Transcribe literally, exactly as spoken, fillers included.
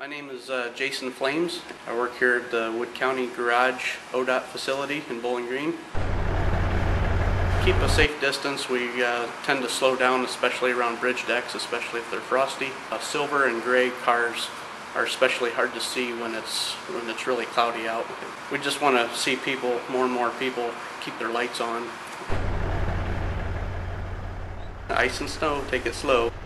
My name is uh, Jason Flames. I work here at the Wood County Garage O D O T facility in Bowling Green. Keep a safe distance. We uh, tend to slow down, especially around bridge decks, especially if they're frosty. Uh, silver and gray cars are especially hard to see when it's when it's really cloudy out. We just want to see people, more and more people, keep their lights on. Ice and snow, take it slow.